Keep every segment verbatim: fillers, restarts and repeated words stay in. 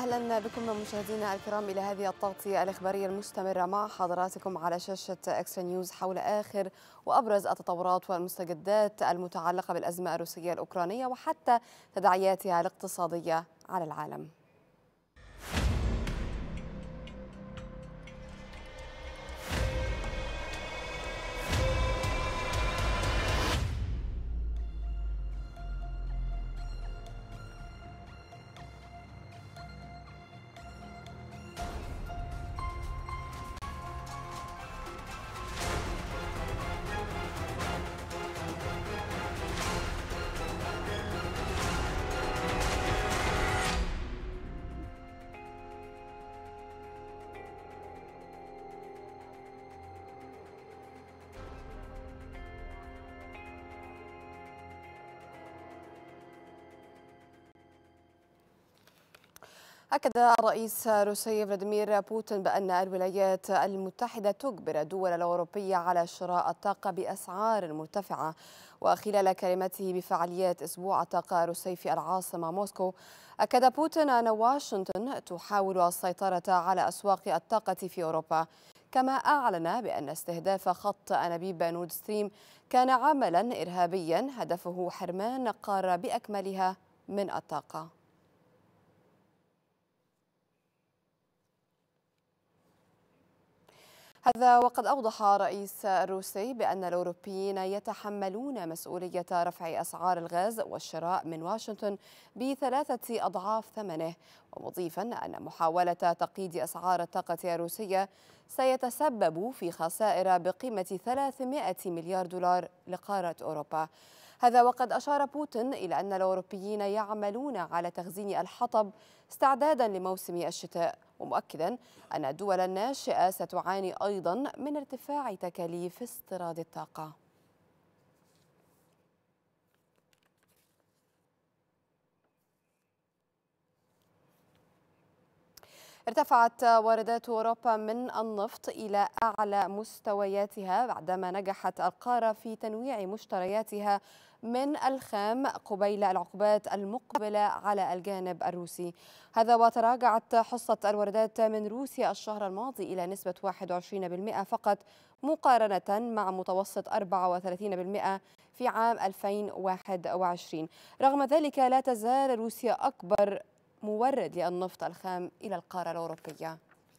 أهلا بكم مشاهدينا الكرام إلى هذه التغطية الإخبارية المستمرة مع حضراتكم على شاشة إكسترا نيوز حول آخر وأبرز التطورات والمستجدات المتعلقة بالأزمة الروسية الأوكرانية وحتى تداعياتها الاقتصادية على العالم. أكد الرئيس الروسي فلاديمير بوتين بأن الولايات المتحدة تجبر الدول الأوروبية على شراء الطاقة بأسعار مرتفعة. وخلال كلمته بفعاليات أسبوع الطاقة الروسي في العاصمة موسكو، أكد بوتين أن واشنطن تحاول السيطرة على أسواق الطاقة في أوروبا، كما أعلن بأن استهداف خط أنابيب نورد ستريم كان عملا إرهابيا هدفه حرمان القارة بأكملها من الطاقة. هذا وقد أوضح الرئيس الروسي بأن الأوروبيين يتحملون مسؤولية رفع أسعار الغاز والشراء من واشنطن بثلاثة أضعاف ثمنه، ومضيفا أن محاولة تقييد أسعار الطاقة الروسية سيتسبب في خسائر بقيمة ثلاثمائة مليار دولار لقارة أوروبا. هذا وقد أشار بوتين إلى أن الأوروبيين يعملون على تخزين الحطب استعدادا لموسم الشتاء، ومؤكدا أن الدول الناشئة ستعاني أيضا من ارتفاع تكاليف استيراد الطاقة. ارتفعت واردات أوروبا من النفط إلى أعلى مستوياتها بعدما نجحت القارة في تنويع مشترياتها من الخام قبيل العقوبات المقبلة على الجانب الروسي. هذا وتراجعت حصة الواردات من روسيا الشهر الماضي إلى نسبة واحد وعشرين بالمئة فقط، مقارنة مع متوسط أربعة وثلاثين بالمئة في عام ألفين وواحد وعشرين. رغم ذلك لا تزال روسيا أكبر مورد للنفط الخام إلى القارة الأوروبية.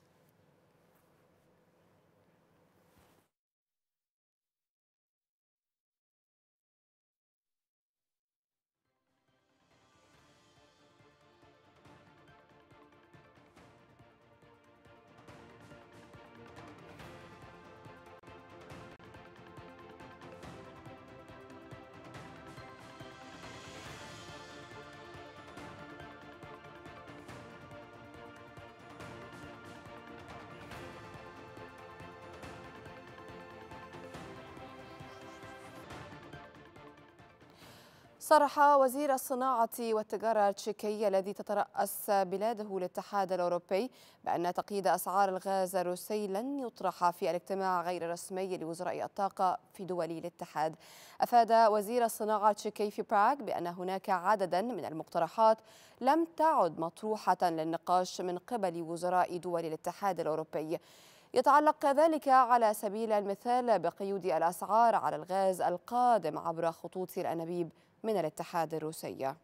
صرح وزير الصناعة والتجارة التشيكي الذي تترأس بلاده الاتحاد الأوروبي بأن تقييد أسعار الغاز الروسي لن يطرح في الاجتماع غير الرسمي لوزراء الطاقة في دول الاتحاد. أفاد وزير الصناعة التشيكي في براغ بأن هناك عددا من المقترحات لم تعد مطروحة للنقاش من قبل وزراء دول الاتحاد الأوروبي. يتعلق ذلك على سبيل المثال بقيود الأسعار على الغاز القادم عبر خطوط الأنابيب من الاتحاد الروسي.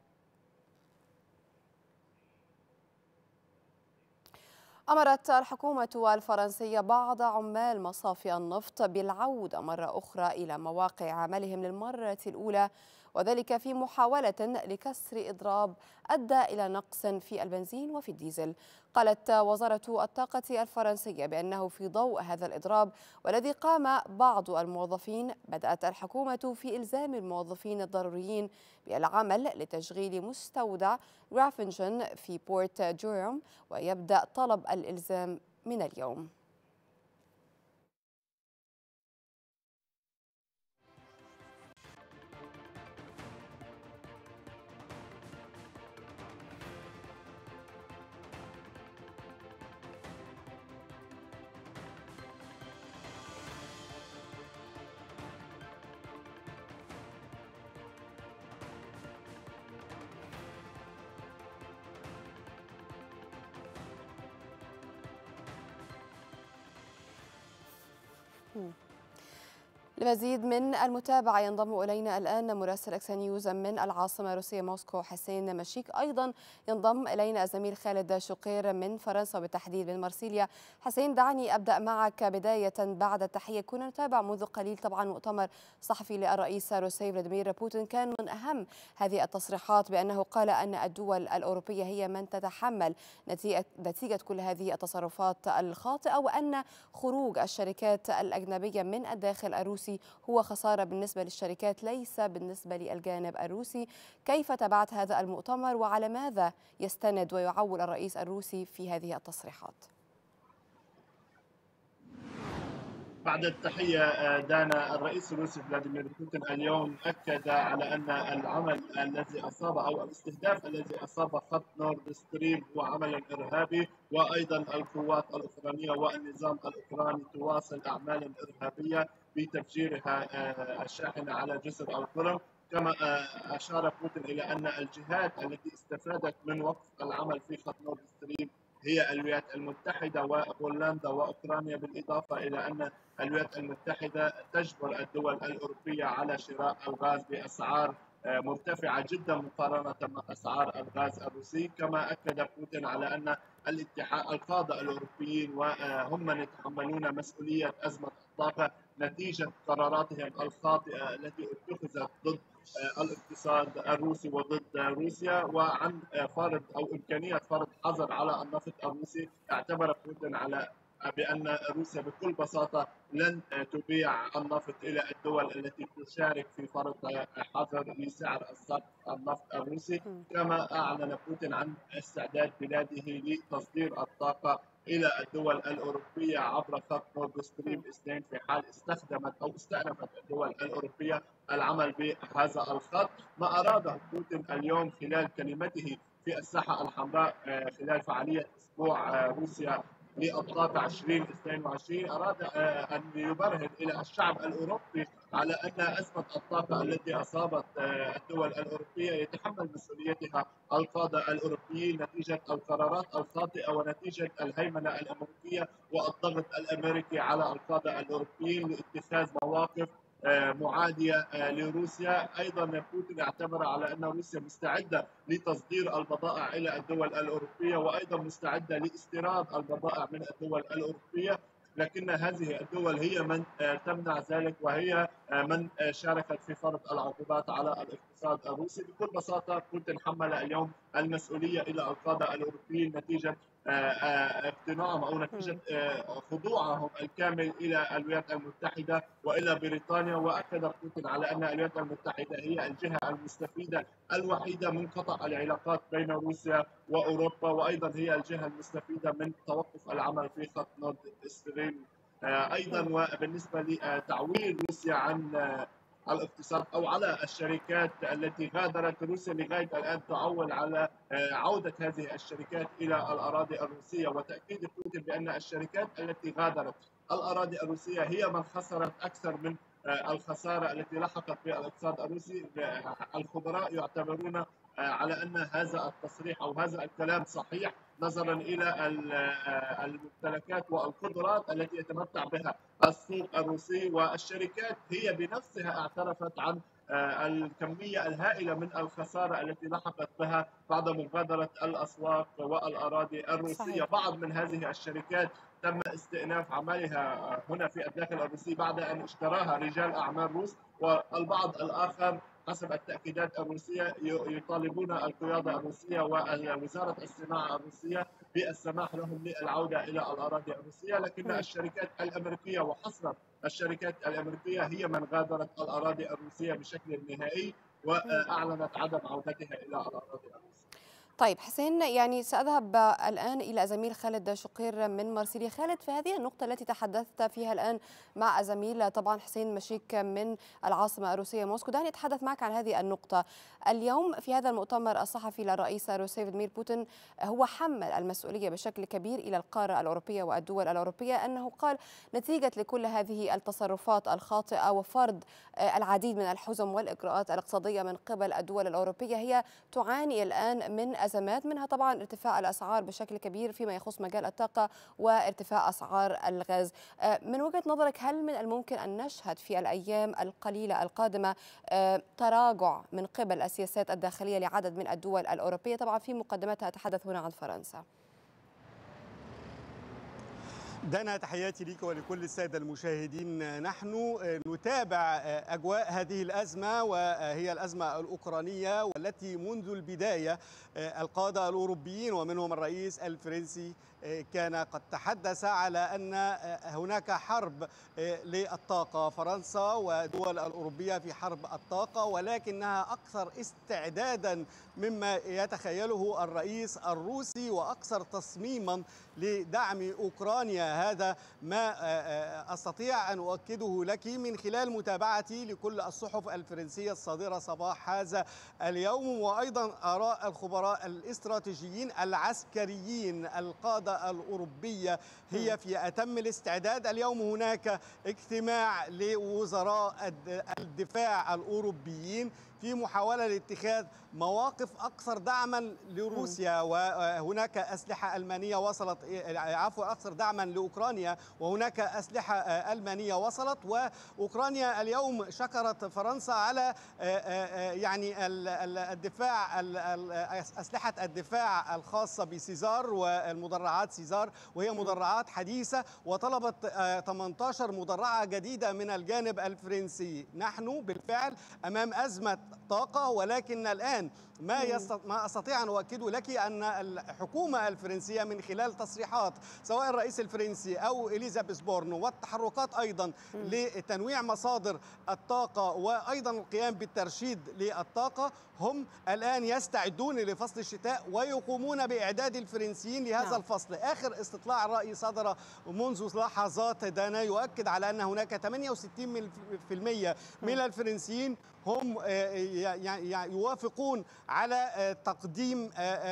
أمرت الحكومة الفرنسية بعض عمال مصافي النفط بالعودة مرة أخرى إلى مواقع عملهم للمرة الأولى، وذلك في محاولة لكسر إضراب أدى إلى نقص في البنزين وفي الديزل. قالت وزارة الطاقة الفرنسية بأنه في ضوء هذا الإضراب والذي قام بعض الموظفين، بدأت الحكومة في إلزام الموظفين الضروريين بالعمل لتشغيل مستودع غرافنجن في بورت جوريوم، ويبدأ طلب الإلزام من اليوم. لمزيد من المتابعة ينضم إلينا الآن مراسل إكس نيوز من العاصمة الروسية موسكو حسين مشيك. أيضا ينضم إلينا الزميل خالد شقير من فرنسا وبالتحديد من مرسيليا. حسين، دعني أبدأ معك بداية بعد التحية. كنا نتابع منذ قليل طبعا مؤتمر صحفي للرئيس الروسي فلاديمير بوتين، كان من أهم هذه التصريحات بأنه قال أن الدول الأوروبية هي من تتحمل نتيجة كل هذه التصرفات الخاطئة، وأن خروج الشركات الأجنبية من الداخل الروسي هو خسارة بالنسبة للشركات ليس بالنسبة للجانب الروسي. كيف تابعت هذا المؤتمر وعلى ماذا يستند ويعول الرئيس الروسي في هذه التصريحات؟ بعد التحية دانا، الرئيس الروسي فلاديمير بوتين اليوم أكد على أن العمل الذي أصاب أو الاستهداف الذي أصاب خط نورد ستريم هو عمل إرهابي، وأيضا القوات الأوكرانية والنظام الأوكراني تواصل أعمالا إرهابية بتفجيرها الشاحنة على جسر القرم. كما أشار بوتين إلى أن الجهات التي استفادت من وقف العمل في خط نورد ستريم هي الولايات المتحدة وبولندا وأوكرانيا، بالإضافة إلى أن الولايات المتحدة تجبر الدول الأوروبية على شراء الغاز بأسعار مرتفعة جدا مقارنة مع أسعار الغاز الروسي. كما أكد بوتين على أن الاتحاد القادة الأوروبيين وهم من يتحملون مسؤولية أزمة الطاقة نتيجة قراراتهم الخاطئة التي اتخذت ضد الاقتصاد الروسي وضد روسيا، وعن فرض او امكانيه فرض حظر على النفط الروسي. اعتبر بوتين على بان روسيا بكل بساطه لن تبيع النفط الى الدول التي تشارك في فرض حظر لسعر الصرف النفط الروسي. كما اعلن بوتين عن استعداد بلاده لتصدير الطاقه الى الدول الاوروبيه عبر خط نورد ستريم اثنين في حال استخدمت او استأنفت الدول الاوروبيه العمل بهذا الخط. ما اراده بوتين اليوم خلال كلمته في الساحه الحمراء خلال فعاليه اسبوع روسيا للطاقه ألفين واثنين وعشرين، اراد ان يبرهن الى الشعب الاوروبي على ان ازمه الطاقه التي اصابت الدول الاوروبيه يتحمل مسؤوليتها القاده الاوروبيين نتيجه القرارات الخاطئه ونتيجه الهيمنه الامريكيه والضغط الامريكي على القاده الاوروبيين لاتخاذ مواقف معاديه لروسيا. ايضا بوتين اعتبر على ان روسيا مستعده لتصدير البضائع الى الدول الاوروبيه، وايضا مستعده لاستيراد البضائع من الدول الاوروبيه، لكن هذه الدول هي من تمنع ذلك وهي من شاركت في فرض العقوبات على الاقتصاد الروسي. بكل بساطه بوتين حمل اليوم المسؤوليه الى القاده الاوروبيين نتيجه اقتناعهم او نتيجه خضوعهم الكامل الى الولايات المتحده والى بريطانيا. واكد بوتين على ان الولايات المتحده هي الجهه المستفيده الوحيده من قطع العلاقات بين روسيا واوروبا، وايضا هي الجهه المستفيده من توقف العمل في خط نورد ستريم. ايضا وبالنسبه لتعويل روسيا عن الاقتصاد او على الشركات التي غادرت روسيا، لغايه الان تعول على عوده هذه الشركات الى الاراضي الروسيه. وتاكيد بوتين بان الشركات التي غادرت الاراضي الروسيه هي من خسرت اكثر من الخساره التي لحقت بالاقتصاد الروسي. الخبراء يعتبرون على ان هذا التصريح او هذا الكلام صحيح نظرا الى الممتلكات والقدرات التي يتمتع بها السوق الروسي، والشركات هي بنفسها اعترفت عن الكميه الهائله من الخساره التي لحقت بها بعد مغادره الاسواق والاراضي الروسيه. صحيح. بعض من هذه الشركات تم استئناف عملها هنا في الداخل الروسي بعد ان اشتراها رجال اعمال روس، والبعض الاخر حسب التأكيدات الروسية يطالبون القيادة الروسية ووزارة الصناعة الروسية بالسماح لهم بالعودة إلى الأراضي الروسية. لكن الشركات الأمريكية وحصرا الشركات الأمريكية هي من غادرت الأراضي الروسية بشكل نهائي وأعلنت عدم عودتها إلى الأراضي الروسية. طيب حسين، يعني سأذهب الآن إلى زميل خالد شقير من مرسيليا. خالد، في هذه النقطة التي تحدثت فيها الآن مع زميل طبعا حسين مشيك من العاصمة الروسية موسكو، دعني أتحدث معك عن هذه النقطة. اليوم في هذا المؤتمر الصحفي للرئيس الروسي فلاديمير بوتين هو حمل المسؤولية بشكل كبير إلى القارة الأوروبية والدول الأوروبية، أنه قال نتيجة لكل هذه التصرفات الخاطئة وفرض العديد من الحزم والإجراءات الاقتصادية من قبل الدول الأوروبية هي تعاني الآن من أزمات، منها طبعا ارتفاع الأسعار بشكل كبير فيما يخص مجال الطاقة وارتفاع أسعار الغاز. من وجهة نظرك هل من الممكن أن نشهد في الأيام القليلة القادمة تراجع من قبل السياسات الداخلية لعدد من الدول الأوروبية؟ طبعا في مقدمتها أتحدث هنا عن فرنسا. دانا، تحياتي لك ولكل السادة المشاهدين. نحن نتابع أجواء هذه الأزمة، وهي الأزمة الأوكرانية، والتي منذ البداية القادة الأوروبيين ومنهم الرئيس الفرنسي كان قد تحدث على أن هناك حرب للطاقة. فرنسا والدول الأوروبية في حرب الطاقة، ولكنها أكثر استعدادا مما يتخيله الرئيس الروسي وأكثر تصميما لدعم أوكرانيا. هذا ما أستطيع أن أؤكده لك من خلال متابعتي لكل الصحف الفرنسية الصادرة صباح هذا اليوم، وأيضا آراء الخبراء الاستراتيجيين العسكريين. القادة الأوروبية هي في أتم الاستعداد. اليوم هناك اجتماع لوزراء الدفاع الأوروبيين في محاولة لاتخاذ مواقف أكثر دعما لروسيا، وهناك أسلحة ألمانية وصلت، عفوا أكثر دعما لأوكرانيا، وهناك أسلحة ألمانية وصلت. وأوكرانيا اليوم شكرت فرنسا على يعني الدفاع، أسلحة الدفاع الخاصة بسيزار والمدرعات سيزار، وهي مدرعات حديثة، وطلبت ثمانية عشر مدرعة جديدة من الجانب الفرنسي. نحن بالفعل أمام أزمة طاقة، ولكن الآن ما يستط... ما استطيع ان اؤكده لك ان الحكومه الفرنسيه من خلال تصريحات سواء الرئيس الفرنسي او اليزابيث بورن، والتحركات ايضا لتنويع مصادر الطاقه وايضا القيام بالترشيد للطاقه، هم الان يستعدون لفصل الشتاء ويقومون باعداد الفرنسيين لهذا الفصل. اخر استطلاع راي صدر منذ لحظات دانا يؤكد على ان هناك ثمانية وستين بالمئة من الفرنسيين هم يوافقون على تقديم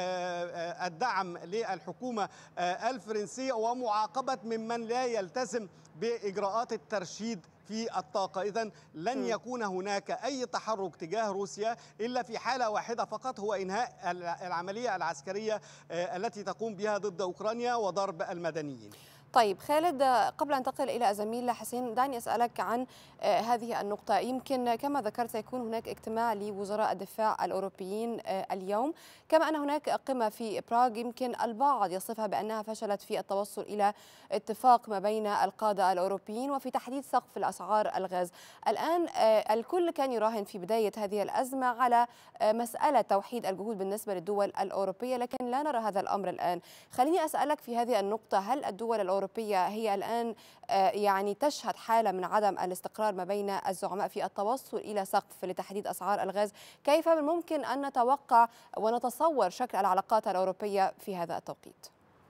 الدعم للحكومة الفرنسية ومعاقبة ممن لا يلتزم بإجراءات الترشيد في الطاقة. إذن لن يكون هناك أي تحرك تجاه روسيا إلا في حالة واحدة فقط، هو إنهاء العملية العسكرية التي تقوم بها ضد أوكرانيا وضرب المدنيين. طيب خالد، قبل أن أنتقل إلى زميل حسين، دعني أسألك عن هذه النقطة. يمكن كما ذكرت سيكون هناك اجتماع لوزراء الدفاع الأوروبيين اليوم، كما أن هناك قمة في براغ يمكن البعض يصفها بأنها فشلت في التوصل إلى اتفاق ما بين القادة الأوروبيين وفي تحديد سقف الأسعار الغاز. الآن الكل كان يراهن في بداية هذه الأزمة على مسألة توحيد الجهود بالنسبة للدول الأوروبية، لكن لا نرى هذا الأمر الآن. خليني أسألك في هذه النقطة، هل الدول الأوروبية هي الآن يعني تشهد حالة من عدم الاستقرار ما بين الزعماء في التوصل إلى سقف لتحديد أسعار الغاز؟ كيف من الممكن أن نتوقع ونتصور شكل العلاقات الأوروبية في هذا التوقيت؟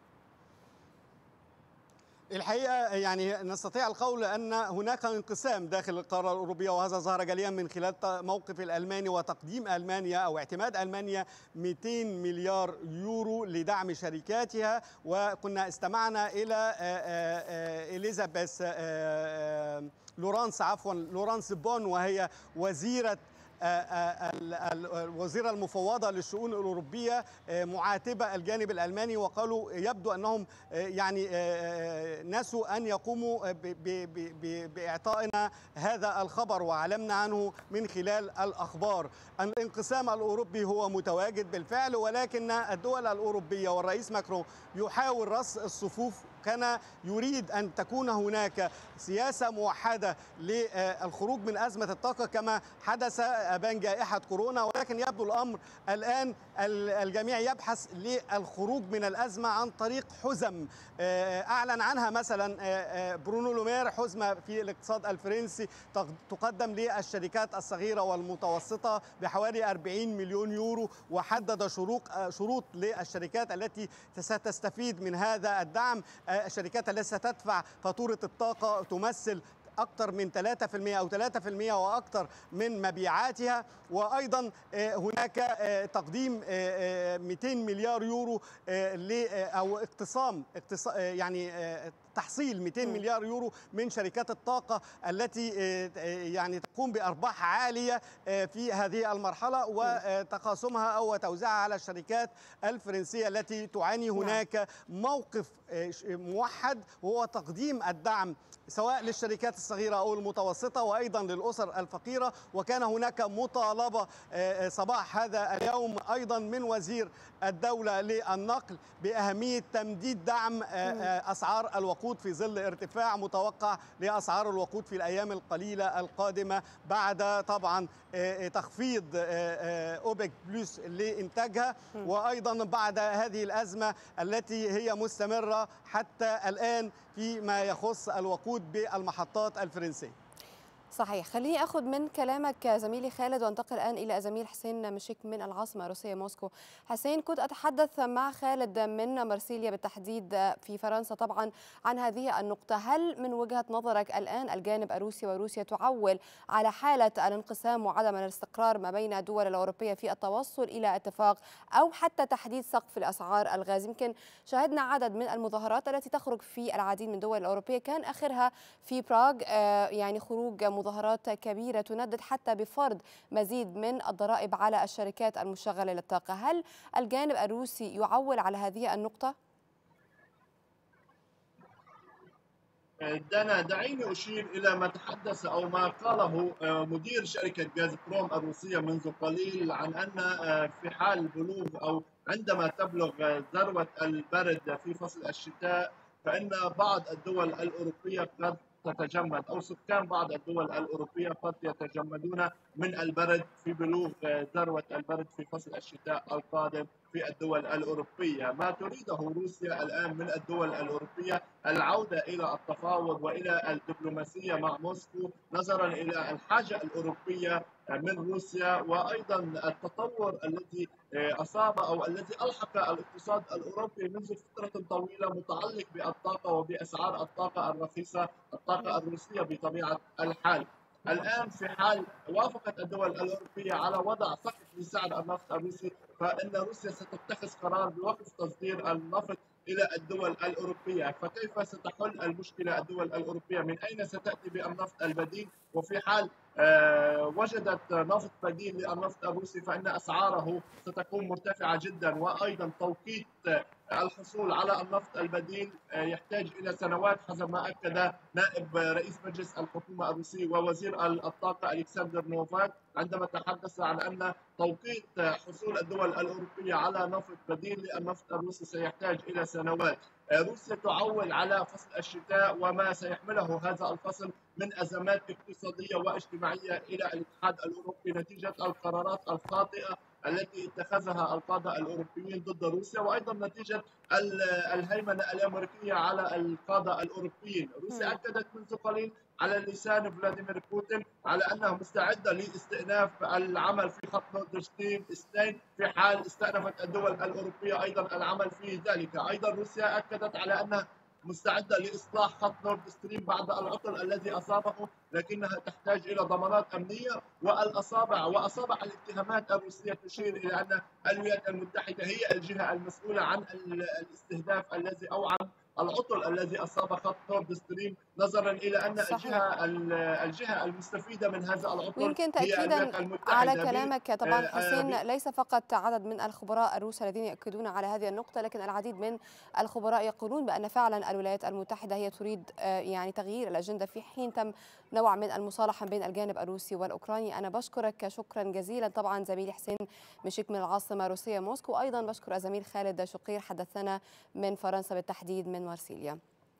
الحقيقة يعني نستطيع القول أن هناك انقسام داخل القارة الأوروبية، وهذا ظهر جليا من خلال موقف الألماني وتقديم ألمانيا أو اعتماد ألمانيا مئتين مليار يورو لدعم شركاتها. وكنا استمعنا إلى إليزابيث لورانس عفوا لورانس بون، وهي وزيرة الوزيرة المفوضة للشؤون الأوروبية، معاتبة الجانب الألماني، وقالوا يبدو أنهم يعني نسوا أن يقوموا بإعطائنا هذا الخبر وعلمنا عنه من خلال الأخبار. الانقسام الأوروبي هو متواجد بالفعل، ولكن الدول الأوروبية والرئيس ماكرون يحاول رص الصفوف، كان يريد أن تكون هناك سياسة موحدة للخروج من أزمة الطاقة كما حدث أبان جائحة كورونا، ولكن يبدو الأمر الآن الجميع يبحث للخروج من الأزمة عن طريق حزم أعلن عنها مثلا برونو لومير، حزمة في الاقتصاد الفرنسي تقدم للشركات الصغيرة والمتوسطة بحوالي أربعين مليون يورو، وحدد شروط للشركات التي ستستفيد من هذا الدعم. الشركات التي ستدفع فاتورة الطاقة تمثل أكثر من ثلاثة بالمئة أو ثلاثة بالمئة وأكثر من مبيعاتها. وأيضا هناك تقديم مئتين مليار يورو أو اقتسام يعني تحصيل مئتين مليار يورو من شركات الطاقة التي يعني تقوم بأرباح عالية في هذه المرحلة، وتقاسمها أو توزيعها على الشركات الفرنسية التي تعاني. هناك موقف موحد وهو تقديم الدعم سواء للشركات الصغيرة أو المتوسطة وأيضا للأسر الفقيرة. وكان هناك مطالبة صباح هذا اليوم أيضا من وزير الدولة للنقل بأهمية تمديد دعم أسعار الوقود في ظل ارتفاع متوقع لأسعار الوقود في الأيام القليلة القادمة بعد طبعا تخفيض أوبك بلس لإنتاجها، وأيضا بعد هذه الأزمة التي هي مستمرة حتى الآن فيما يخص الوقود بالمحطات الفرنسية. صحيح. خليني أخذ من كلامك زميلي خالد وانتقل الآن إلى زميل حسين مشيك من العاصمة الروسية موسكو. حسين، كنت أتحدث مع خالد من مرسيليا بالتحديد في فرنسا طبعا عن هذه النقطة. هل من وجهة نظرك الآن الجانب الروسي وروسيا تعول على حالة الانقسام وعدم الاستقرار ما بين الدول الأوروبية في التوصل إلى اتفاق أو حتى تحديد سقف الأسعار الغاز؟ يمكن شاهدنا عدد من المظاهرات التي تخرج في العديد من الدول الأوروبية، كان آخرها في براغ يعني خروج مظاهرات كبيرة تندد حتى بفرض مزيد من الضرائب على الشركات المشغلة للطاقة. هل الجانب الروسي يعول على هذه النقطة؟ دانا، دعيني أشير إلى ما تحدث أو ما قاله مدير شركة غازبروم الروسية منذ قليل عن أن في حال بلوغ أو عندما تبلغ ذروة البرد في فصل الشتاء فإن بعض الدول الأوروبية قد تتجمد أو سكان بعض الدول الأوروبية قد يتجمدون من البرد في بلوغ ذروة البرد في فصل الشتاء القادم في الدول الأوروبية. ما تريده روسيا الآن من الدول الأوروبية العودة إلى التفاوض وإلى الدبلوماسية مع موسكو نظرا إلى الحاجة الأوروبية من روسيا وأيضا التطور الذي أصاب أو الذي ألحق الاقتصاد الأوروبي منذ فترة طويلة متعلق بالطاقة وبأسعار الطاقة الرخيصة، الطاقة الروسية بطبيعة الحال. الآن في حال وافقت الدول الأوروبية على وضع سقف لسعر النفط الروسي فإن روسيا ستتخذ قرار بوقف تصدير النفط إلى الدول الأوروبية. فكيف ستحل المشكلة الدول الأوروبية؟ من أين ستأتي بالنفط البديل؟ وفي حال آه وجدت نفط بديل للنفط الروسي فإن أسعاره ستكون مرتفعة جدا، وأيضا توقيت الحصول على النفط البديل يحتاج إلى سنوات حسب ما أكد نائب رئيس مجلس الحكومة الروسي ووزير الطاقة ألكسندر نوفاك عندما تحدث عن أن توقيت حصول الدول الأوروبية على نفط بديل للنفط الروسي سيحتاج إلى سنوات. روسيا تعول على فصل الشتاء وما سيحمله هذا الفصل من أزمات اقتصادية واجتماعية إلى الاتحاد الأوروبي نتيجة القرارات الخاطئة التي اتخذها القادة الأوروبيين ضد روسيا، وأيضا نتيجة الهيمنة الأمريكية على القادة الأوروبيين. روسيا أكدت منذ قليل على لسان فلاديمير بوتين على أنها مستعدة لاستئناف العمل في خط نورد ستريم اثنين في حال استأنفت الدول الأوروبية أيضا العمل في ذلك. أيضا روسيا أكدت على أنها مستعدة لإصلاح خط نورد ستريم بعد العطل الذي أصابه، لكنها تحتاج إلى ضمانات أمنية. والأصابع وأصابع الاتهامات الروسية تشير إلى أن الولايات المتحدة هي الجهة المسؤولة عن الاستهداف الذي أو عن العطل الذي أصاب خط نورد ستريم، نظرا إلى أن صحيح. الجهة الجهة المستفيدة من هذا العطل يمكن تأكيدا على كلامك طبعا حسين، ليس فقط عدد من الخبراء الروس الذين يؤكدون على هذه النقطة، لكن العديد من الخبراء يقولون بأن فعلا الولايات المتحدة هي تريد يعني تغيير الأجندة في حين تم نوع من المصالحة بين الجانب الروسي والأوكراني. أنا بشكرك شكرا جزيلا طبعا زميلي حسين مشيك من العاصمة الروسية موسكو، أيضا بشكر الزميل خالد شقير حدثنا من فرنسا بالتحديد من مارسيليا.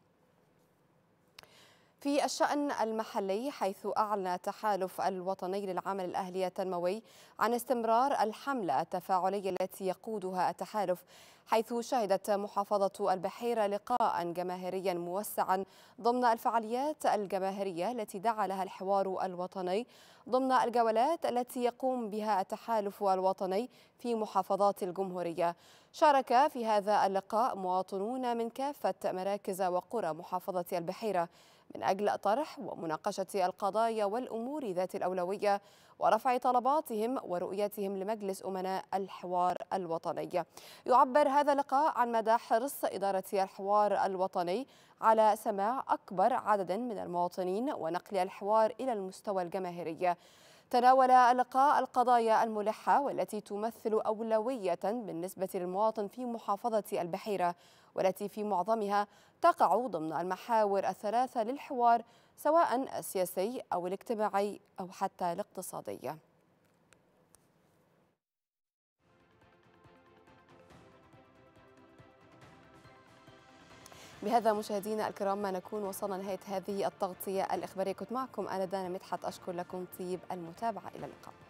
في الشأن المحلي، حيث أعلن التحالف الوطني للعمل الأهلي التنموي عن استمرار الحملة التفاعلية التي يقودها التحالف، حيث شهدت محافظة البحيرة لقاء جماهيريا موسعا ضمن الفعاليات الجماهيرية التي دعا لها الحوار الوطني ضمن الجولات التي يقوم بها التحالف الوطني في محافظات الجمهورية. شارك في هذا اللقاء مواطنون من كافة مراكز وقرى محافظة البحيرة من أجل طرح ومناقشة القضايا والأمور ذات الأولوية ورفع طلباتهم ورؤيتهم لمجلس أمناء الحوار الوطني. يعبر هذا اللقاء عن مدى حرص إدارة الحوار الوطني على سماع أكبر عدد من المواطنين ونقل الحوار إلى المستوى الجماهيري. تناول اللقاء القضايا الملحة والتي تمثل أولوية بالنسبة للمواطن في محافظة البحيرة، والتي في معظمها تقع ضمن المحاور الثلاثة للحوار سواء السياسي أو الاجتماعي أو حتى الاقتصادي. بهذا مشاهدينا الكرام نكون وصلنا لنهاية هذه التغطية الإخبارية. كنت معكم أنا دانا مدحت، أشكر لكم طيب المتابعة. إلى اللقاء.